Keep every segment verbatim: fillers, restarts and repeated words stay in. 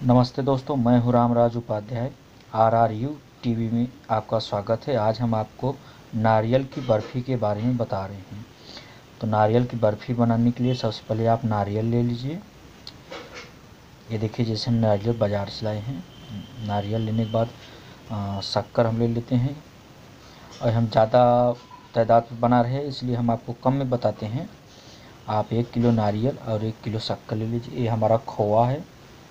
नमस्ते दोस्तों, मैं हूं Ramraj Upadhyay. R R U TV में आपका स्वागत है। आज हम आपको नारियल की बर्फ़ी के बारे में बता रहे हैं। तो नारियल की बर्फ़ी बनाने के लिए सबसे पहले आप नारियल ले लीजिए। ये देखिए, जैसे हम नारियल बाज़ार से लाए हैं। नारियल लेने के बाद शक्कर हम ले लेते हैं, और हम ज़्यादा तादाद में बना रहे हैं इसलिए हम आपको कम में बताते हैं। आप एक किलो नारियल और एक किलो शक्कर ले लीजिए। ये हमारा खोआ है,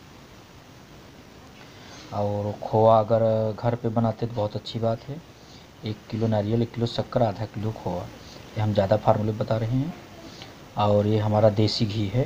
और खोआ अगर घर पे बनाते तो बहुत अच्छी बात है। एक किलो नारियल, एक किलो शक्कर, आधा किलो खोआ, ये हम ज़्यादा फार्मूले बता रहे हैं। और ये हमारा देसी घी है।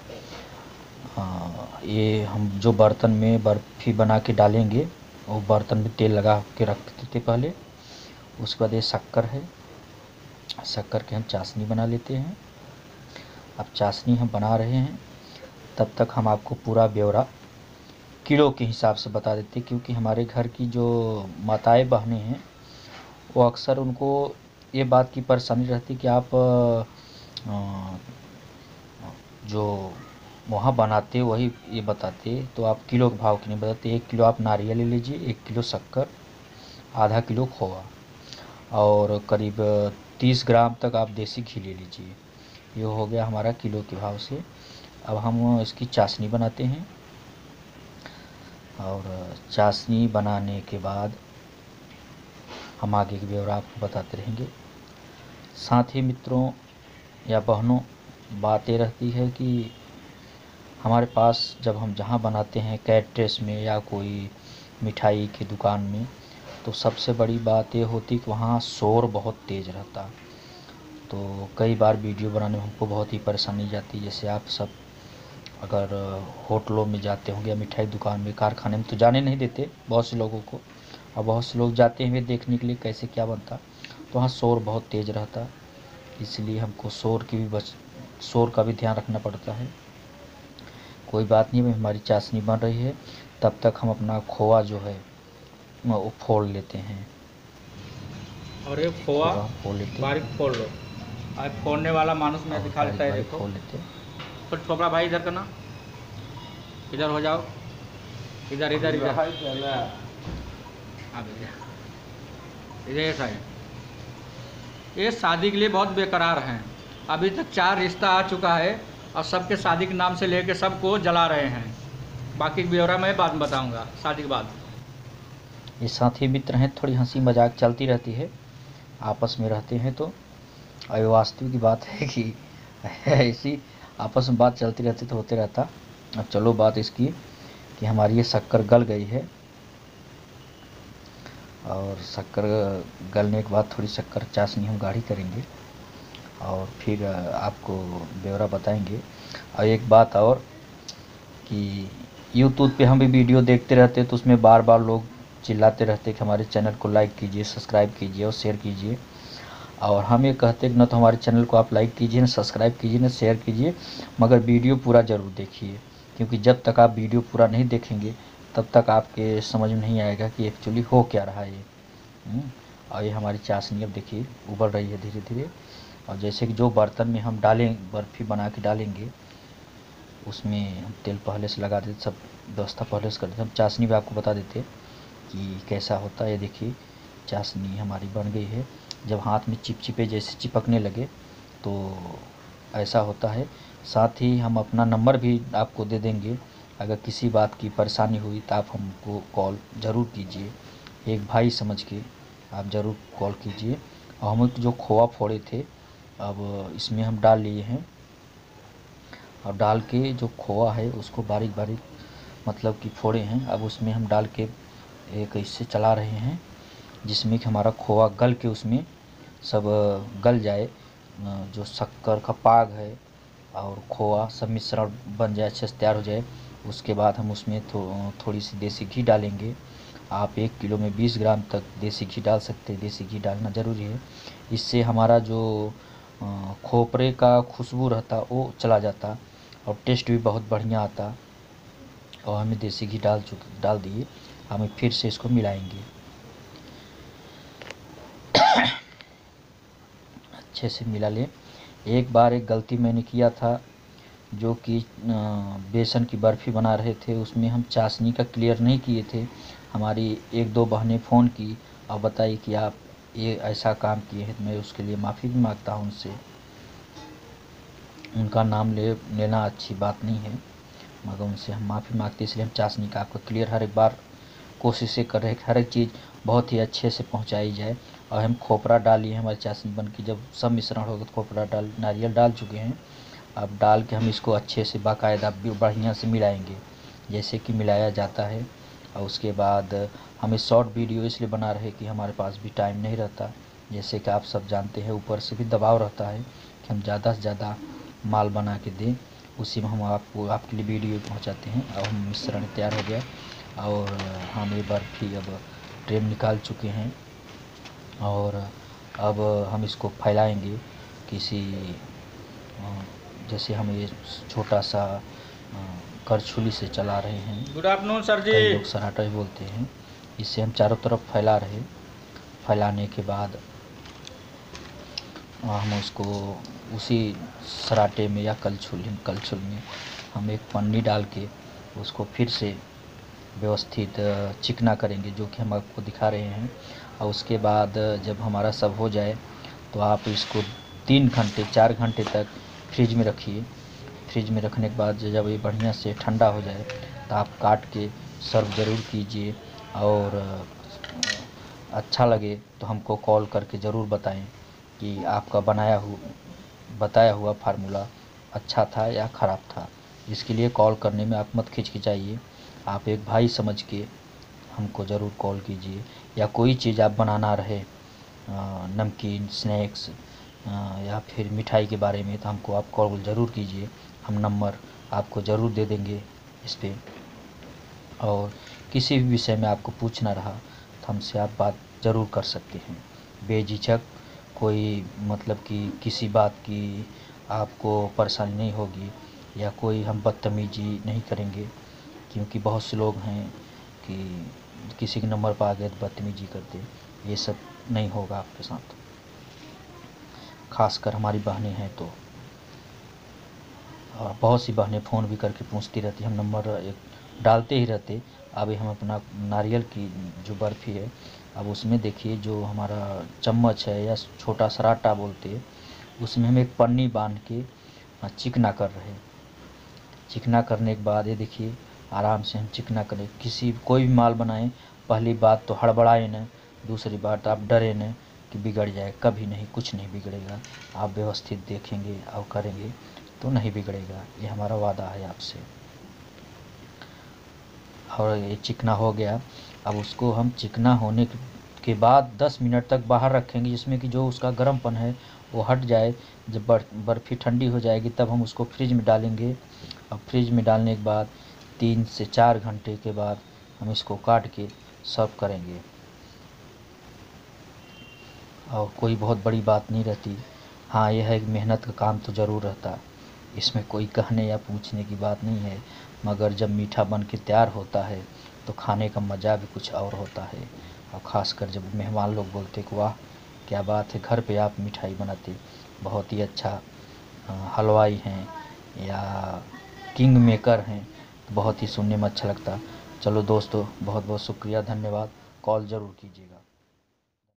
हाँ, ये हम जो बर्तन में बर्फ़ी बना के डालेंगे वो बर्तन में तेल लगा के रख देते पहले। उसके बाद ये शक्कर है, शक्कर के हम चाशनी बना लेते हैं। अब चाशनी हम बना रहे हैं, तब तक हम आपको पूरा ब्यौरा किलो के हिसाब से बता देते, क्योंकि हमारे घर की जो माताएं बहनें हैं वो अक्सर उनको ये बात की परेशानी रहती कि आप जो वहाँ बनाते वही ये बताते, तो आप किलो के भाव की नहीं बताते। एक किलो आप नारियल ले लीजिए, एक किलो शक्कर, आधा किलो खोआ, और करीब तीस ग्राम तक आप देसी घी ले लीजिए। ये हो गया हमारा किलो के भाव से। अब हम इसकी चाशनी बनाते हैं, और चाशनी बनाने के बाद हम आगे की ब्यौरा आपको बताते रहेंगे। साथ ही मित्रों या बहनों, बात ये रहती है कि हमारे पास जब हम जहाँ बनाते हैं, कैटरेस में या कोई मिठाई की दुकान में, तो सबसे बड़ी बात ये होती कि वहाँ शोर बहुत तेज़ रहता। तो कई बार वीडियो बनाने में हमको बहुत ही परेशानी जाती। जैसे आप सब अगर होटलों में जाते होंगे या मिठाई दुकान में, कारखाने में, तो जाने नहीं देते बहुत से लोगों को, और बहुत से लोग जाते हैं देखने के लिए कैसे क्या बनता। तो वहाँ शोर बहुत तेज़ रहता, इसलिए हमको शोर की भी बच शोर का भी ध्यान रखना पड़ता है। कोई बात नहीं, हमारी चाशनी बन रही है, तब तक हम अपना खोआ जो है वो फोड़ लेते हैं। और ये खोआ फोड़ लेते बारीक फोड़ लो। आज फोड़ने वाला मानुस में दिखा लेता है, देखो। फोड़ लेते तो छोपड़ा भाई इधर करना, इधर हो जाओ, इधर इधर इधर हाँ भैया, इधर साइड। ये शादी के लिए बहुत बेकरार हैं। अभी तक चार रिश्ता आ चुका है, और सबके शादी के नाम से लेके सबको जला रहे हैं। बाकी ब्यौरा मैं बाद में बताऊंगा शादी के बाद। ये साथी मित्र हैं, थोड़ी हंसी मजाक चलती रहती है, आपस में रहते हैं तो। और वास्तविक की बात है कि ऐसी आपस में बात चलती रहती तो होते रहता। अब चलो बात इसकी कि हमारी ये शक्कर गल गई है, और शक्कर गलने के बाद थोड़ी शक्कर चाशनी हम गाढ़ी करेंगे, और फिर आपको ब्यौरा बताएंगे। और एक बात और कि यूट्यूब पे हम भी वीडियो देखते रहते हैं, तो उसमें बार बार लोग चिल्लाते रहते कि हमारे चैनल को लाइक कीजिए, सब्सक्राइब कीजिए और शेयर कीजिए। और हम ये कहते हैं कि न तो हमारे चैनल को आप लाइक कीजिए, न सब्सक्राइब कीजिए, न शेयर कीजिए, मगर वीडियो पूरा ज़रूर देखिए, क्योंकि जब तक आप वीडियो पूरा नहीं देखेंगे तब तक आपके समझ में नहीं आएगा कि एक्चुअली हो क्या रहा है ये। और ये हमारी चाशनी अब देखिए उबल रही है धीरे धीरे। और जैसे कि जो बर्तन में हम डालें, बर्फ़ी बना के डालेंगे, उसमें हम तेल पहले से लगा देते, सब व्यवस्था पहले से कर देते। हम चाशनी भी आपको बता देते कि कैसा होता है। ये देखिए चाशनी हमारी बन गई है। जब हाथ में चिपचिपे जैसे चिपकने लगे तो ऐसा होता है। साथ ही हम अपना नंबर भी आपको दे देंगे, अगर किसी बात की परेशानी हुई तो आप हमको कॉल ज़रूर कीजिए। एक भाई समझ के आप ज़रूर कॉल कीजिए। और हम जो खोआ फोड़े थे अब इसमें हम डाल लिए हैं, और डाल के जो खोआ है उसको बारीक बारीक मतलब कि फोड़े हैं, अब उसमें हम डाल के एक इससे चला रहे हैं, जिसमें कि हमारा खोआ गल के उसमें सब गल जाए। जो शक्कर का पाग है और खोआ सब मिश्रण बन जाए, अच्छे से तैयार हो जाए। उसके बाद हम उसमें थो, थोड़ी सी देसी घी डालेंगे। आप एक किलो में बीस ग्राम तक देसी घी डाल सकते हैं, देसी घी डालना ज़रूरी है। इससे हमारा जो खोपरे का खुशबू रहता वो चला जाता, और टेस्ट भी बहुत बढ़िया आता। और हमें देसी घी डाल चुके डाल दिए, हमें फिर से इसको मिलाएंगे, अच्छे से मिला लें। एक बार एक गलती मैंने किया था जो कि बेसन की बर्फ़ी बना रहे थे, उसमें हम चाशनी का क्लियर नहीं किए थे। हमारी एक दो बहनें फ़ोन की और बताई कि आप ये ऐसा काम किए हैं, तो मैं उसके लिए माफ़ी भी मांगता हूँ उनसे। उनका नाम ले लेना अच्छी बात नहीं है, मगर उनसे हम माफ़ी मांगते, इसलिए हम चाशनी का आपको क्लियर हर एक बार कोशिशें कर रहे हैं कि हर एक चीज़ बहुत ही अच्छे से पहुंचाई जाए। और हम खोपरा डालिए, हमारी चाशनी बन के जब सब मिश्रण होगा तो खोपरा डाल नारियल डाल चुके हैं। अब डाल के हम इसको अच्छे से बाकायदा बढ़िया से मिलाएंगे, जैसे कि मिलाया जाता है। और उसके बाद हम इस शॉर्ट वीडियो इसलिए बना रहे कि हमारे पास भी टाइम नहीं रहता, जैसे कि आप सब जानते हैं, ऊपर से भी दबाव रहता है कि हम ज़्यादा से ज़्यादा माल बना के दें, उसी में हम आपको आपके लिए वीडियो पहुंचाते हैं। और हम मिश्रण तैयार हो गया और हम ये बर्फ़ी अब ट्रे में निकाल चुके हैं और अब हम इसको फैलाएंगे किसी, जैसे हम ये छोटा सा करछुली से चला रहे हैं। Good afternoon sir ji. कई लोग सराटा भी बोलते हैं। इससे हम चारों तरफ फैला रहे। फैलाने के बाद हम उसको उसी सराटे में या कलछुल कलछुल में हम एक पन्नी डाल के उसको फिर से व्यवस्थित चिकना करेंगे, जो कि हम आपको दिखा रहे हैं। और उसके बाद जब हमारा सब हो जाए तो आप इसको तीन घंटे चार घंटे तक फ्रिज में रखिए। फ्रिज में रखने के बाद जब ये बढ़िया से ठंडा हो जाए तो आप काट के सर्व ज़रूर कीजिए। और अच्छा लगे तो हमको कॉल करके ज़रूर बताएं कि आपका बनाया हुआ बताया हुआ फार्मूला अच्छा था या ख़राब था। इसके लिए कॉल करने में आप मत हिचकिचाइए, आप एक भाई समझ के हमको ज़रूर कॉल कीजिए। या कोई चीज़ आप बनाना रहे, नमकीन, स्नैक्स या फिर मिठाई के बारे में, तो हमको आप कॉल ज़रूर कीजिए। हम नंबर आपको ज़रूर दे देंगे इस पर। और किसी भी विषय में आपको पूछना रहा तो हमसे आप बात ज़रूर कर सकते हैं बेझिझक। कोई मतलब कि किसी बात की आपको परेशानी नहीं होगी या कोई हम बदतमीजी नहीं करेंगे, क्योंकि बहुत से लोग हैं कि किसी के नंबर पर आ गए तो बदतमीजी करते। ये सब नहीं होगा आपके साथ, खासकर हमारी बहनें हैं तो। और बहुत सी बहनें फ़ोन भी करके पूछती रहती, हम नंबर एक डालते ही रहते। अभी हम अपना नारियल की जो बर्फ़ी है, अब उसमें देखिए जो हमारा चम्मच है या छोटा सराटा बोलते हैं, उसमें हम एक पन्नी बांध के चिकना कर रहे हैं। चिकना करने के बाद ये देखिए आराम से हम चिकना करें। किसी कोई भी माल बनाएं, पहली बात तो हड़बड़ाए न, दूसरी बात आप डरे न कि बिगड़ जाए। कभी नहीं, कुछ नहीं बिगड़ेगा। आप व्यवस्थित देखेंगे और करेंगे तो नहीं बिगड़ेगा, ये हमारा वादा है आपसे। और ये चिकना हो गया, अब उसको हम चिकना होने के बाद दस मिनट तक बाहर रखेंगे, जिसमें कि जो उसका गर्मपन है वो हट जाए। जब बर्फ़ी ठंडी हो जाएगी तब हम उसको फ्रिज में डालेंगे। और फ्रिज में डालने के बाद तीन से चार घंटे के बाद हम इसको काट के सर्व करेंगे। और कोई बहुत बड़ी बात नहीं रहती। हाँ, यह है कि मेहनत का काम तो ज़रूर रहता, इसमें कोई कहने या पूछने की बात नहीं है। मगर जब मीठा बन के तैयार होता है तो खाने का मज़ा भी कुछ और होता है। और ख़ासकर जब मेहमान लोग बोलते कि वाह क्या बात है, घर पे आप मिठाई बनाते, बहुत ही अच्छा हलवाई हैं या किंग मेकर हैं, तो बहुत ही सुनने में अच्छा लगता। चलो दोस्तों, बहुत बहुत शुक्रिया, धन्यवाद। कॉल ज़रूर कीजिएगा।